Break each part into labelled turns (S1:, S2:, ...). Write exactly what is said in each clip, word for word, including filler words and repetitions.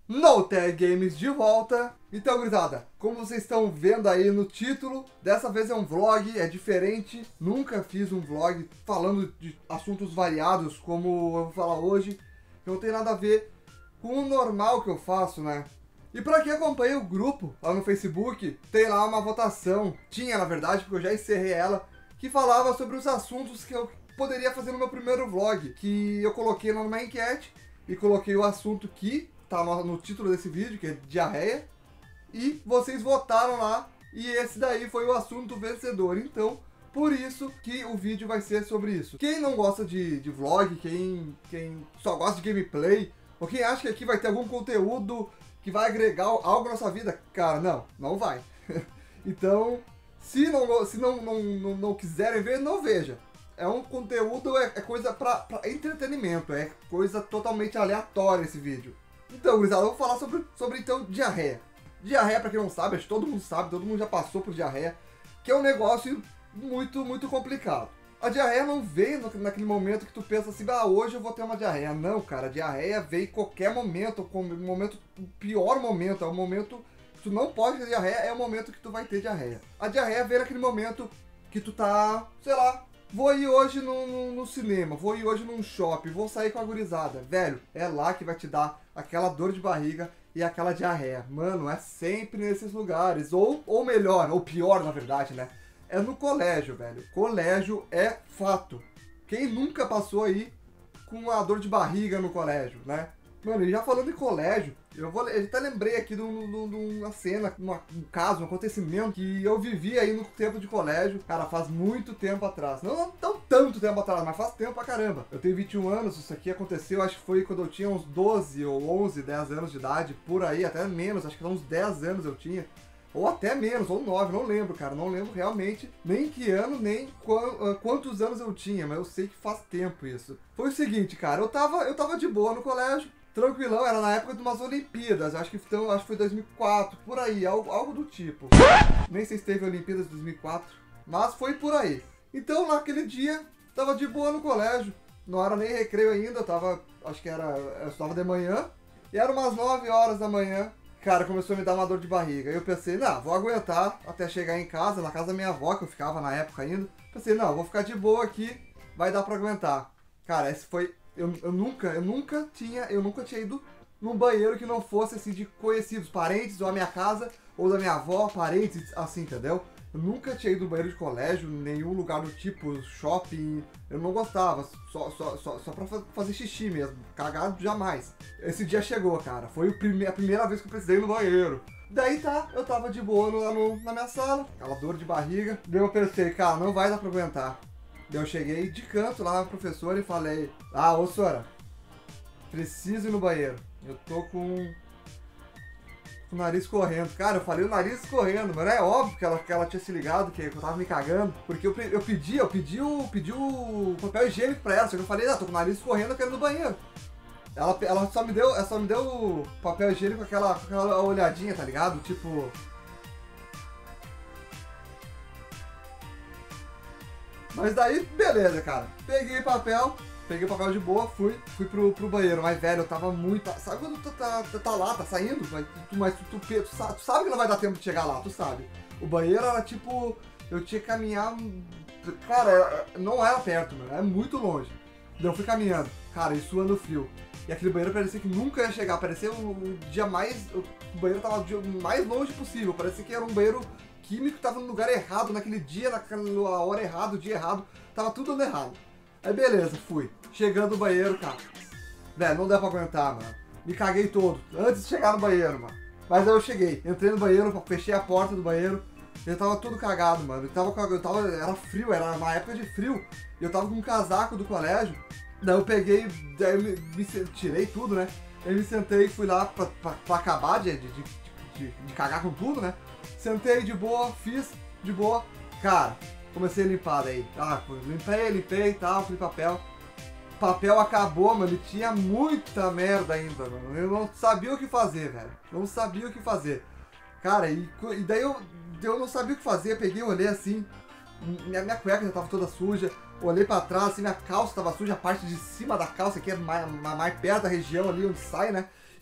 S1: NoTag Games de volta. Então, gurizada, como vocês estão vendo aí no título, dessa vez é um vlog, é diferente. Nunca fiz um vlog falando de assuntos variados como eu vou falar hoje. Não tem nada a ver com o normal que eu faço, né? E pra quem acompanha o grupo lá no Facebook, tem lá uma votação. Tinha, na verdade, porque eu já encerrei ela, que falava sobre os assuntos que eu poderia fazer no meu primeiro vlog. Que eu coloquei lá numa enquete e coloquei o assunto que tá no, no título desse vídeo, que é diarreia, e vocês votaram lá, e esse daí foi o assunto vencedor. Então, por isso que o vídeo vai ser sobre isso. Quem não gosta de, de vlog, quem, quem só gosta de gameplay, ou quem acha que aqui vai ter algum conteúdo que vai agregar algo na sua vida, cara, não, não vai. Então, se não, se não, não, não, não quiserem ver, não veja. É um conteúdo, é, é coisa pra, pra entretenimento, é coisa totalmente aleatória esse vídeo. Então, gurizada, eu vou falar sobre, sobre, então, diarreia. Diarreia, pra quem não sabe, acho que todo mundo sabe, todo mundo já passou por diarreia, que é um negócio muito, muito complicado. A diarreia não vem no, naquele momento que tu pensa assim, ah, hoje eu vou ter uma diarreia. Não, cara, a diarreia vem em qualquer momento, com o momento, o pior momento, é o momento que tu não pode ter diarreia, é o momento que tu vai ter diarreia. A diarreia vem naquele momento que tu tá, sei lá, vou ir hoje no, no, no cinema, vou ir hoje num shopping, vou sair com a gurizada. Velho, é lá que vai te dar aquela dor de barriga e aquela diarreia. Mano, é sempre nesses lugares. Ou, ou melhor, ou pior, na verdade, né? É no colégio, velho. Colégio é fato. Quem nunca passou aí com a dor de barriga no colégio, né? Mano, e já falando em colégio, eu, vou, eu até lembrei aqui de uma cena, uma, um caso, um acontecimento que eu vivi aí no tempo de colégio. Cara, faz muito tempo atrás. Não, não tão tanto tempo atrás, mas faz tempo pra caramba. Eu tenho vinte e um anos, isso aqui aconteceu, acho que foi quando eu tinha uns doze ou onze, dez anos de idade, por aí, até menos, acho que uns dez anos eu tinha. Ou até menos, ou nove, não lembro, cara. Não lembro realmente nem que ano, nem qu quantos anos eu tinha, mas eu sei que faz tempo isso. Foi o seguinte, cara, eu tava, eu tava de boa no colégio, tranquilão, era na época de umas Olimpíadas, acho que, então, acho que foi dois mil e quatro, por aí, algo, algo do tipo. Nem sei se teve Olimpíadas de dois mil e quatro, mas foi por aí. Então, naquele dia, tava de boa no colégio, não era nem recreio ainda, eu tava, acho que era, eu estava de manhã, e era umas nove horas da manhã. Cara, começou a me dar uma dor de barriga. Aí eu pensei, não, vou aguentar até chegar em casa, na casa da minha avó, que eu ficava na época ainda. Pensei, não, vou ficar de boa aqui, vai dar pra aguentar. Cara, esse foi... Eu, eu nunca, eu nunca tinha, eu nunca tinha ido num banheiro que não fosse, assim, de conhecidos, parentes, ou a minha casa, ou da minha avó, parentes, assim, entendeu? Eu nunca tinha ido no banheiro de colégio, nenhum lugar do tipo, shopping, eu não gostava, só, só, só, só pra fazer xixi mesmo, cagado jamais. Esse dia chegou, cara, foi o prime a primeira vez que eu precisei ir no banheiro. Daí tá, eu tava de boa no, lá no, na minha sala, aquela dor de barriga, daí eu pensei, cara, não vai dar pra aguentar. Daí eu cheguei de canto lá na professora e falei, ah, ô senhora, preciso ir no banheiro, eu tô com... o nariz correndo. Cara, eu falei o nariz correndo, mas é óbvio que ela, que ela tinha se ligado, que eu tava me cagando. Porque eu, eu pedi, eu pedi o, pedi o papel higiênico pra ela, só que eu falei, ah, tô com o nariz correndo, eu quero ir no banheiro. Ela, ela, só me deu, ela só me deu o papel higiênico com aquela, com aquela olhadinha, tá ligado? Tipo... Mas daí, beleza, cara. Peguei papel... Peguei o papel de boa, fui, fui pro, pro banheiro, mas velho, eu tava muito... Sabe quando tu tá, tá, tá lá, tá saindo, mas, tu, mas tu, tu, tu, sabe, tu sabe que não vai dar tempo de chegar lá, tu sabe. O banheiro era tipo, eu tinha que caminhar, cara, não era perto, mano, era muito longe. Daí eu fui caminhando, cara, e suando frio. E aquele banheiro parecia que nunca ia chegar, parecia o, o dia mais, o banheiro tava o dia mais longe possível, parecia que era um banheiro químico, tava no lugar errado, naquele dia, naquela hora errada, o dia errado, tava tudo dando errado. Aí beleza, fui. Chegando no banheiro, cara. Velho, não dá pra aguentar, mano. Me caguei todo, antes de chegar no banheiro, mano. Mas aí eu cheguei, entrei no banheiro, fechei a porta do banheiro. Eu tava todo cagado, mano. Eu tava, eu tava, era frio, era uma época de frio. E eu tava com um casaco do colégio. Daí eu peguei, daí eu me, me tirei tudo, né? Aí me sentei e fui lá pra, pra, pra acabar de, de, de, de, de cagar com tudo, né? Sentei de boa, fiz de boa. Cara, comecei a limpar daí. Ah, limpei, limpei e tal, fui papel. Papel acabou, mano, e tinha muita merda ainda, mano. Eu não sabia o que fazer, velho. Não sabia o que fazer. Cara, e, e daí eu, eu não sabia o que fazer. Peguei, olhei assim, minha, minha cueca já tava toda suja. Olhei pra trás, assim, minha calça tava suja, a parte de cima da calça, que é mais, mais perto da região ali onde sai, né?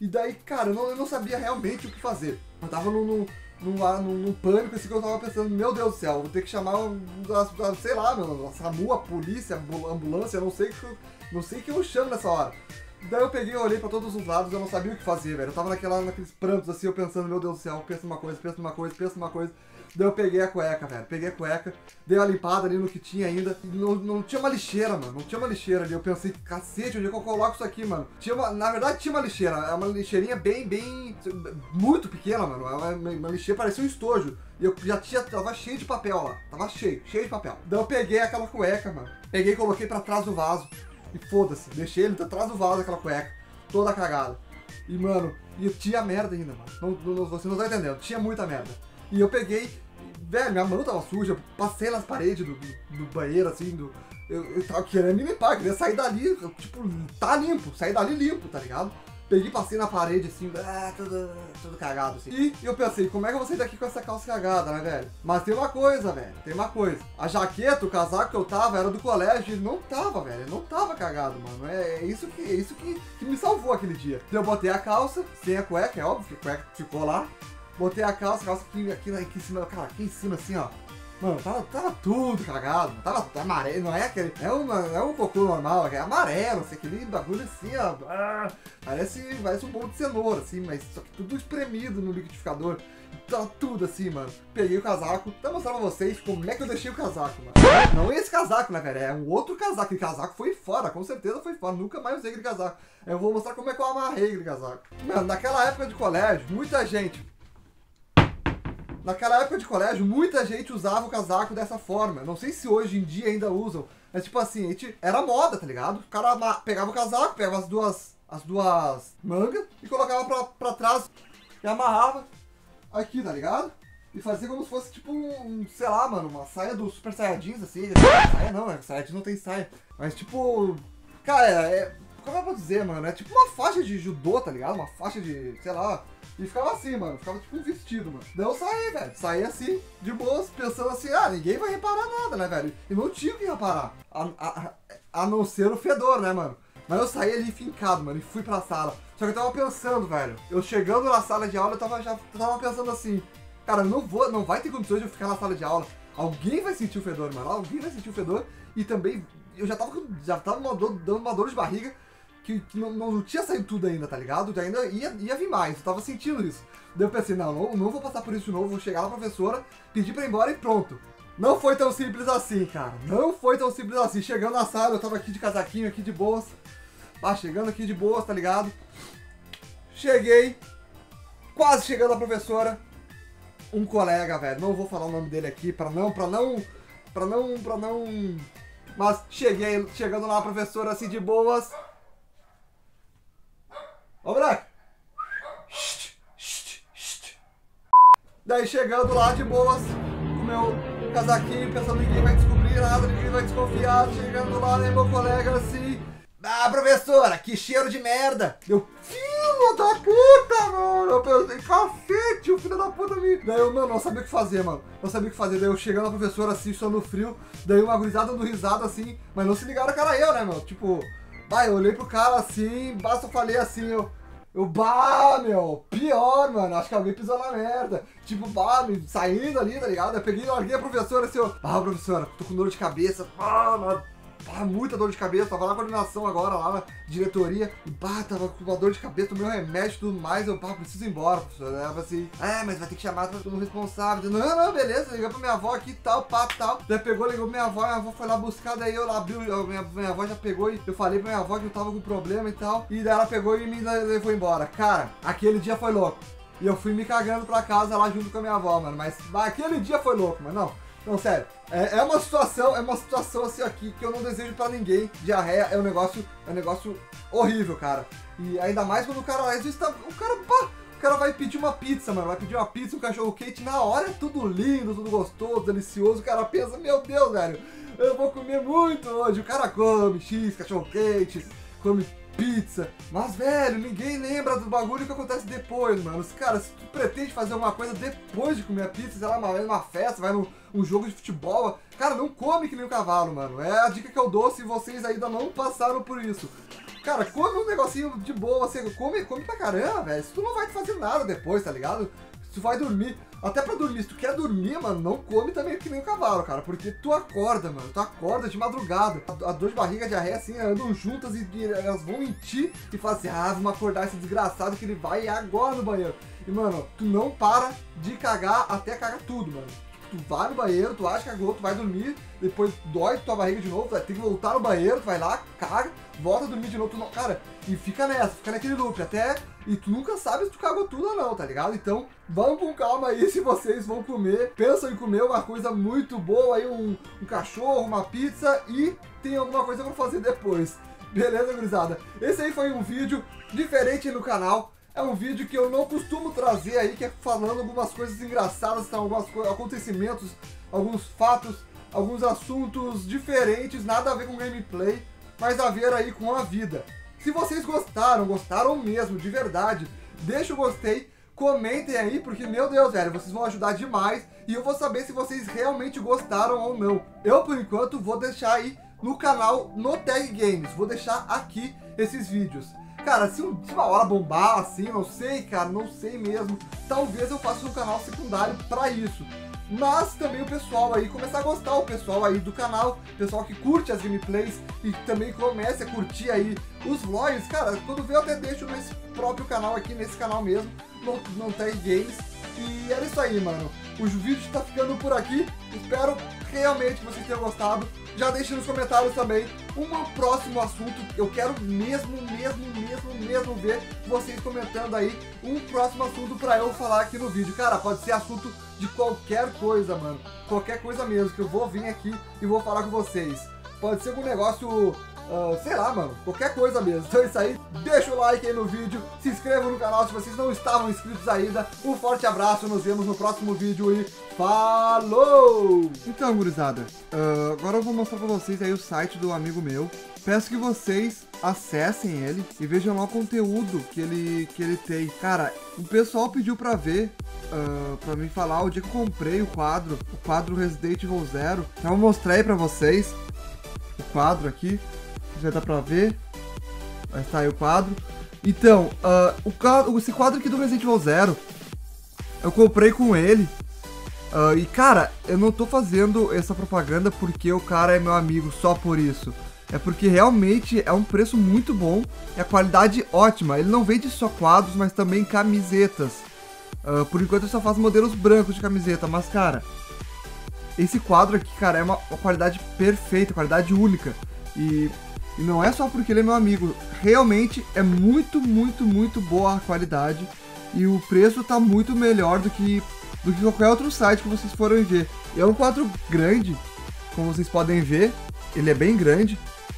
S1: E daí, cara, eu não, eu não sabia realmente o que fazer. Eu tava no, no, no, no, no pânico, assim, que eu tava pensando, meu Deus do céu, vou ter que chamar, a, sei lá, meu, a SAMU, a polícia, a ambulância, eu não sei o que, não sei o que eu chamo nessa hora. Daí eu peguei, olhei pra todos os lados, eu não sabia o que fazer, velho. Eu tava naquela, naqueles prantos, assim, eu pensando, meu Deus do céu, pensa numa coisa, pensa numa coisa, pensa numa coisa. Daí eu peguei a cueca, velho. Peguei a cueca, dei uma limpada ali no que tinha ainda. Não, não tinha uma lixeira, mano. Não tinha uma lixeira ali. Eu pensei, cacete, onde é que eu coloco isso aqui, mano? Tinha uma, na verdade, tinha uma lixeira. É uma lixeirinha bem, bem... muito pequena, mano. Uma, uma lixeira, parecia um estojo. E eu já tinha... Tava cheio de papel lá. Tava cheio, cheio de papel. Daí eu peguei aquela cueca, mano. Peguei e coloquei pra trás do vaso. E foda-se. Deixei ele atrás do vaso, aquela cueca. Toda cagada. E, mano, e tinha merda ainda, mano. Não, não, você não tá entendendo. Tinha muita merda. E eu peguei... Velho, minha mão tava suja, passei nas paredes do, do, do banheiro, assim, do... Eu, eu tava querendo me limpar, queria sair dali, eu, tipo, tá limpo, sair dali limpo, tá ligado? Peguei, passei na parede, assim, ah, tudo, tudo cagado, assim. E eu pensei, como é que eu vou sair daqui com essa calça cagada, né, velho? Mas tem uma coisa, velho, tem uma coisa. A jaqueta, o casaco que eu tava, era do colégio, ele não tava, velho, ele não tava cagado, mano. É, é isso, que, é isso que, que me salvou aquele dia. Então eu botei a calça, sem a cueca, é óbvio que a cueca ficou lá. Botei a calça, a calça aqui, aqui, aqui em cima, cara, aqui em cima assim, ó. Mano, tava, tava tudo cagado, tava amarelo, não é aquele, é, uma, é um cocô normal, é amarelo, assim, aquele bagulho assim, ó. Parece, parece um bolo de cenoura, assim, mas só que tudo espremido no liquidificador. Tá tudo assim, mano. Peguei o casaco, vou mostrar pra vocês como é que eu deixei o casaco, mano. Não esse casaco, né, velho? É um outro casaco. Aquele casaco foi fora, com certeza foi fora. Nunca mais usei aquele casaco. Eu vou mostrar como é que eu amarrei aquele casaco. Mano, naquela época de colégio, muita gente... Naquela época de colégio, muita gente usava o casaco dessa forma. Não sei se hoje em dia ainda usam. Mas tipo assim, a gente... era moda, tá ligado? O cara pegava o casaco, pegava as duas, as duas mangas e colocava pra, pra trás e amarrava aqui, tá ligado? E fazia como se fosse tipo um, sei lá, mano, uma saia do Super Saiyajins, assim. Saia não, né? Saiyajin não tem saia. Mas tipo... Cara, é... como eu vou dizer, mano? É tipo uma faixa de judô, tá ligado? Uma faixa de, sei lá... E ficava assim, mano, ficava tipo um vestido, mano. Daí eu saí, velho, saí assim, de boas, pensando assim, ah, ninguém vai reparar nada, né, velho? E não tinha o que reparar, a, a, a não ser o fedor, né, mano? Mas eu saí ali fincado, mano, e fui pra sala. Só que eu tava pensando, velho, eu chegando na sala de aula, eu tava, já, eu tava pensando assim, cara, não vou, não vai ter condições de eu ficar na sala de aula. Alguém vai sentir o fedor, mano, alguém vai sentir o fedor. E também, eu já tava, já tava uma dor, dando uma dor de barriga. Que, que não, não tinha saído tudo ainda, tá ligado? Ainda ia, ia vir mais, eu tava sentindo isso. Daí eu pensei, não, não, não vou passar por isso de novo, vou chegar na professora, pedir pra ir embora e pronto. Não foi tão simples assim, cara. Não foi tão simples assim. Chegando na sala, eu tava aqui de casaquinho, aqui de boas. Ah, chegando aqui de boas, tá ligado? Cheguei, quase chegando na professora. Um colega, velho, não vou falar o nome dele aqui pra não, pra não, pra não, pra não... Mas cheguei, chegando lá, a professora assim de boas... Ô, Branco! Daí chegando lá de boas, com meu casaquinho, pensando que ninguém vai descobrir nada, ninguém vai desconfiar. Chegando lá, né, meu colega assim... Ah, professora, que cheiro de merda! Eu, filho da puta, mano! Eu pensei, cacete, o filho da puta me... Daí eu, mano, não sabia o que fazer, mano. Não sabia o que fazer. Daí eu chegando na professora assim, só no frio. Daí uma gurizada dando risada assim, mas não se ligaram que era eu, né, mano? Tipo... Bah, eu olhei pro cara assim, basta eu falei assim, eu... Eu, bah, meu, pior, mano, acho que alguém pisou na merda. Tipo, bah, me, saindo ali, tá ligado? Eu peguei, larguei a professora assim, eu... Ah, professora, tô com dor de cabeça, bah, mano... Bah, muita dor de cabeça, tava na coordenação agora, lá na diretoria, e bah, tava com uma dor de cabeça, tomei um remédio e tudo mais, eu, bah, preciso ir embora, professor. Ela assim, ah, mas vai ter que chamar todo responsável. Eu, não, não, beleza, ligou pra minha avó aqui e tal, pá, tal. Daí pegou, ligou pra minha avó, minha avó foi lá buscar, daí eu lá abriu, minha, minha avó já pegou e eu falei pra minha avó que eu tava com problema e tal, e daí ela pegou e me levou embora. Cara, aquele dia foi louco. E eu fui me cagando pra casa lá junto com a minha avó, mano, mas bah, aquele dia foi louco, mano, não. Não, sério, é, é uma situação, é uma situação assim aqui que eu não desejo pra ninguém. Diarreia é um negócio, é um negócio horrível, cara. E ainda mais quando o cara, às vezes tá, o cara, pá, o cara vai pedir uma pizza, mano, vai pedir uma pizza, um cachorro quente, na hora é tudo lindo, tudo gostoso, delicioso, o cara pensa, meu Deus, velho, eu vou comer muito hoje. O cara come X, cachorro quente, come pizza, mas, velho, ninguém lembra do bagulho que acontece depois, mano. Cara, se tu pretende fazer uma coisa depois de comer a pizza, sei lá, vai numa festa, vai num um jogo de futebol, cara, não come que nem um cavalo, mano. É a dica que eu dou se vocês ainda não passaram por isso. Cara, come um negocinho de boa, você come, come pra caramba, velho. Isso tu não vai te fazer nada depois, tá ligado? Tu vai dormir, até pra dormir, se tu quer dormir, mano, não come também que nem o cavalo, cara, porque tu acorda, mano, tu acorda de madrugada, a, a dor de barriga, a diarreia, assim, andam juntas e, e elas vão em ti e falam assim, ah, vamos acordar esse desgraçado que ele vai agora no banheiro. E, mano, tu não para de cagar até cagar tudo, mano. Tu vai no banheiro, tu acha que cagou, tu vai dormir, depois dói tua barriga de novo, tu vai ter que voltar no banheiro, tu vai lá, caga, volta a dormir de novo, tu não, cara, e fica nessa, fica naquele loop, até, e tu nunca sabe se tu cagou tudo ou não, tá ligado? Então, vamos com calma aí se vocês vão comer, pensam em comer uma coisa muito boa aí, um, um cachorro, uma pizza e tem alguma coisa pra fazer depois. Beleza, gurizada? Esse aí foi um vídeo diferente no canal. É um vídeo que eu não costumo trazer aí, que é falando algumas coisas engraçadas, tá? Alguns acontecimentos, alguns fatos, alguns assuntos diferentes, nada a ver com gameplay, mas a ver aí com a vida. Se vocês gostaram, gostaram mesmo, de verdade, deixa o gostei, comentem aí, porque, meu Deus, velho, vocês vão ajudar demais e eu vou saber se vocês realmente gostaram ou não. Eu, por enquanto, vou deixar aí no canal no Tag Games, vou deixar aqui esses vídeos. Cara, se, um, se uma hora bombar assim, não sei, cara, não sei mesmo. Talvez eu faça um canal secundário pra isso. Mas também o pessoal aí, começar a gostar, o pessoal aí do canal, o pessoal que curte as gameplays e também comece a curtir aí os vlogs. Cara, quando vê eu até deixo nesse próprio canal aqui, nesse canal mesmo, no, no Tag Games. E era isso aí, mano. O vídeo tá ficando por aqui. Espero realmente que vocês tenham gostado. Já deixe nos comentários também um próximo assunto. Eu quero mesmo, mesmo, mesmo, mesmo ver vocês comentando aí um próximo assunto pra eu falar aqui no vídeo. Cara, pode ser assunto de qualquer coisa, mano. Qualquer coisa mesmo, que eu vou vir aqui e vou falar com vocês. Pode ser algum negócio, uh, sei lá, mano. Qualquer coisa mesmo. Então é isso aí. Deixa o like aí no vídeo. Se inscrevam no canal se vocês não estavam inscritos ainda. Um forte abraço. Nos vemos no próximo vídeo e falou! Então, gurizada, uh, agora eu vou mostrar pra vocês aí o site do amigo meu. Peço que vocês acessem ele e vejam lá o conteúdo que ele, que ele tem. Cara, o pessoal pediu pra ver, uh, pra mim falar o dia que eu comprei o quadro, o quadro Resident Evil Zero. Então eu mostrei aí pra vocês o quadro aqui, já dá pra ver. Vai estar aí o quadro. Então, uh, o quadro, esse quadro aqui do Resident Evil Zero, eu comprei com ele. Uh, e cara, eu não tô fazendo essa propaganda porque o cara é meu amigo só por isso. É porque realmente é um preço muito bom e a qualidade ótima. Ele não vende só quadros, mas também camisetas. Uh, por enquanto ele só faz modelos brancos de camiseta, mas cara, esse quadro aqui, cara, é uma, uma qualidade perfeita, qualidade única. E, e não é só porque ele é meu amigo, realmente é muito, muito, muito boa a qualidade. E o preço tá muito melhor do que... do que qualquer outro site que vocês forem ver. É um quadro grande, como vocês podem ver, ele é bem grande.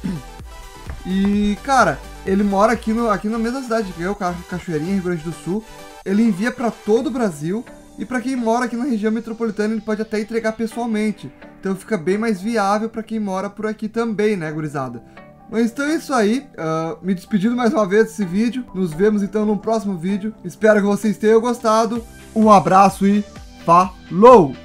S1: E, cara, ele mora aqui, no, aqui na mesma cidade que eu, Cachoeirinha, Rio Grande do Sul. Ele envia para todo o Brasil e para quem mora aqui na região metropolitana ele pode até entregar pessoalmente. Então fica bem mais viável para quem mora por aqui também, né, gurizada? Mas então é isso aí, uh, me despedindo mais uma vez desse vídeo. Nos vemos então no próximo vídeo. Espero que vocês tenham gostado. Um abraço e falou!